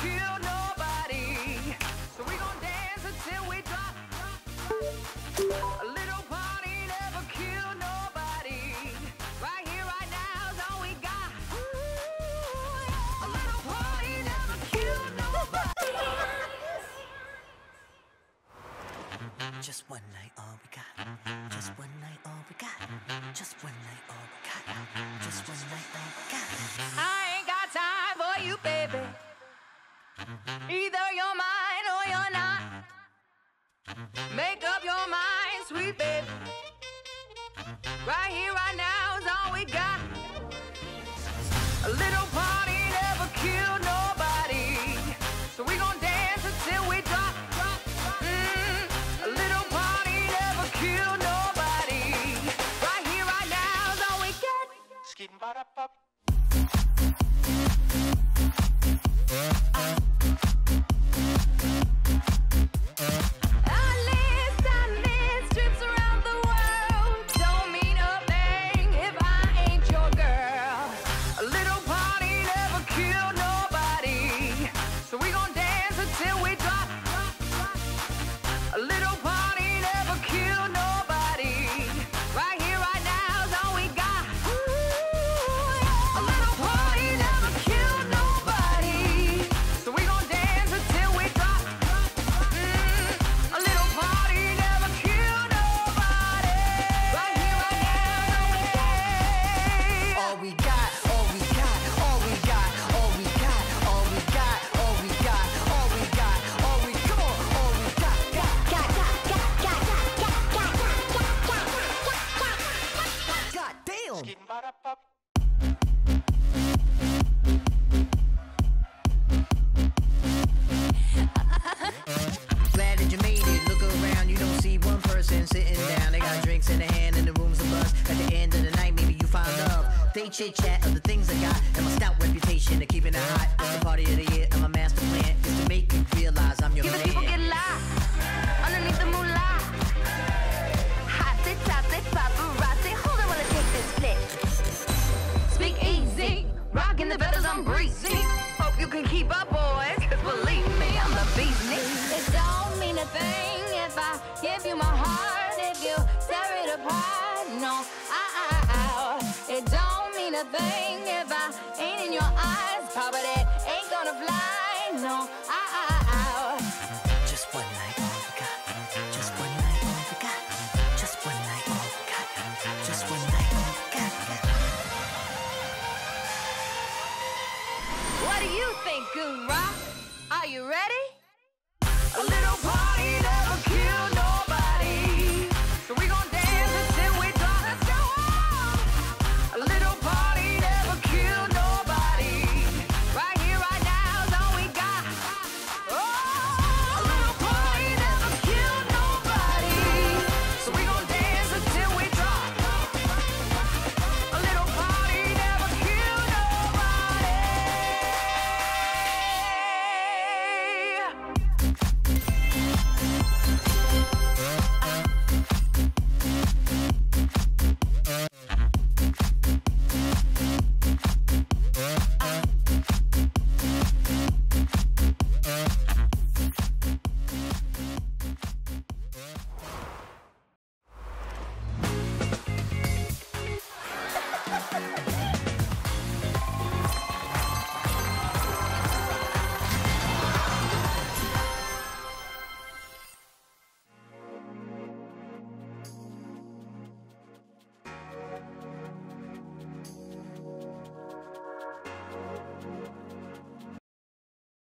kill nobody. So we gon' dance until we drop. A little party never kill nobody. Right here, right now is all we got. A little party never kill nobody. Just one night, all we got. Just one night, all we got. Just one night, all we got. Just one night, all we got. I ain't got time for you, baby. Either you're mine or you're not. Make up your mind, sweet baby. Right here, right now is all we got. A little party never kill nobody. So we gon' dance until we drop. A little party never kill nobody. Right here, right now is all we got. Skin ba-da-pop. Trips around the world don't mean a thing if I ain't your girl. A little party never kill nobody. So we gon' dance until we drop. A little party never kill nobody. Right here, right now is all we got. A little party never kill nobody. So we gon' dance until we drop. A little party never kill nobody. Right here, right now, All we got, all we got, all we got, all we got, all we got, all we got, all we got, all we come on, all we got, God damn. Skin ba-da-pop. Glad that you made it. Look around, you don't see one person sitting down. They got drinks in their hand and the room's a buzz. At the end of the night, maybe you find love. They chit chat of the things I got and my stout reputation of keeping it hot. It's the party of the year and my master plan is to make you realize I'm your give the man. people get lost underneath the moonlight. Hot sit, top sit, paparazzi. Hold on while I take this flick. Speak easy, rocking the feathers, I'm breezy. Hope you can keep up, boys, 'cause believe me, I'm the beast. It don't mean a thing if I give you my heart, if you tear it apart. No, it don't mean a thing if I ain't in your eyes. But it ain't gonna fly. No, Just one night, all we got. Just one night, all we got. Just one night, all we got. Just one night, all we got. What do you think, Goon Rock? Are you ready? A little party.